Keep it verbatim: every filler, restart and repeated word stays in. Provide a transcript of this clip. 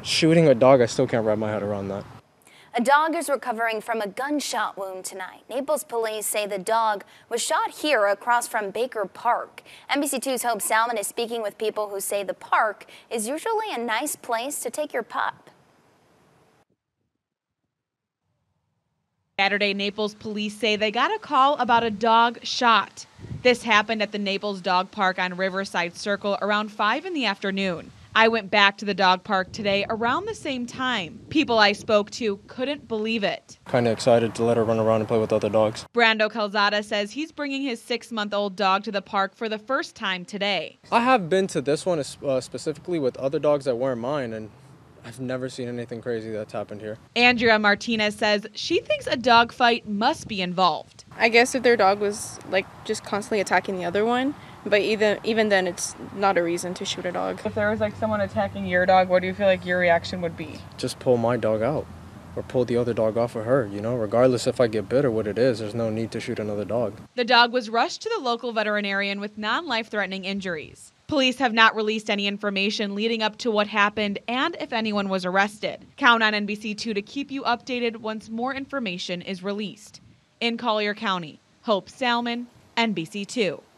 Shooting a dog, I still can't wrap my head around that. A dog is recovering from a gunshot wound tonight. Naples police say the dog was shot here across from Baker Park. N B C two's Hope Salmon is speaking with people who say the park is usually a nice place to take your pup. Saturday, Naples police say they got a call about a dog shot. This happened at the Naples Dog Park on Riverside Circle around five in the afternoon. I went back to the dog park today around the same time. People I spoke to couldn't believe it. Kind of excited to let her run around and play with other dogs. Brando Calzada says he's bringing his six-month-old dog to the park for the first time today. I have been to this one uh, specifically with other dogs that weren't mine, and I've never seen anything crazy that's happened here. Andrea Martinez says she thinks a dog fight must be involved. I guess if their dog was like just constantly attacking the other one, but even even then it's not a reason to shoot a dog. If there was like someone attacking your dog, what do you feel like your reaction would be? Just pull my dog out or pull the other dog off of her, you know, regardless if I get bit or what it is, there's no need to shoot another dog. The dog was rushed to the local veterinarian with non-life-threatening injuries. Police have not released any information leading up to what happened and if anyone was arrested. Count on N B C two to keep you updated once more information is released. In Collier County, Hope Salmon, N B C two.